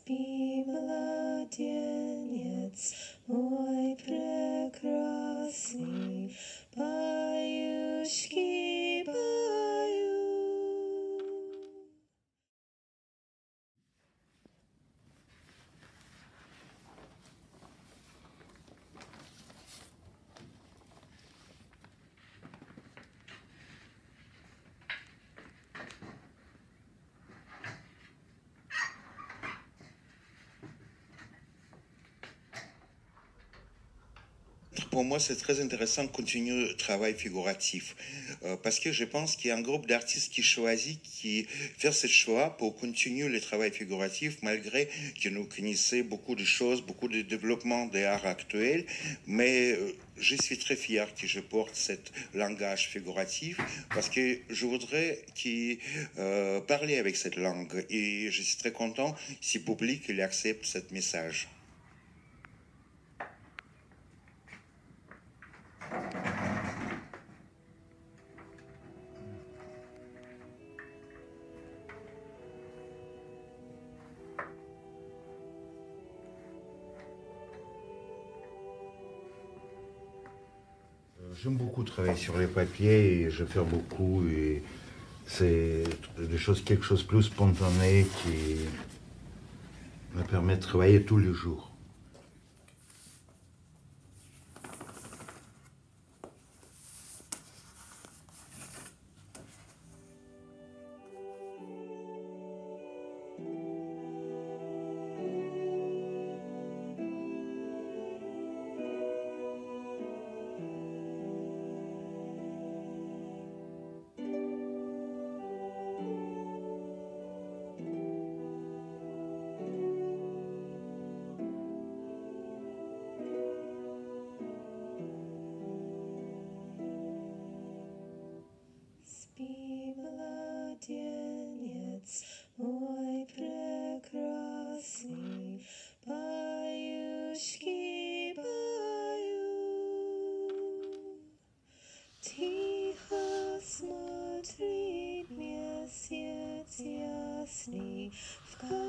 Спи, младенец мой прекрасный, баюшки, баю. Pour moi, c'est très intéressant de continuer le travail figuratif parce que je pense qu'il y a un groupe d'artistes qui fait ce choix pour continuer le travail figuratif malgré que nous connaissons beaucoup de choses, beaucoup de développement des arts actuels, mais je suis très fier que je porte ce langage figuratif parce que je voudrais parler avec cette langue et je suis très content si le public il accepte ce message. J'aime beaucoup travailler sur les papiers et je fais beaucoup et c'est quelque chose de plus spontané qui me permet de travailler tous les jours. Спи, младенец мой прекрасный, баюшки, баю. Тихо смотрит месяц ясный в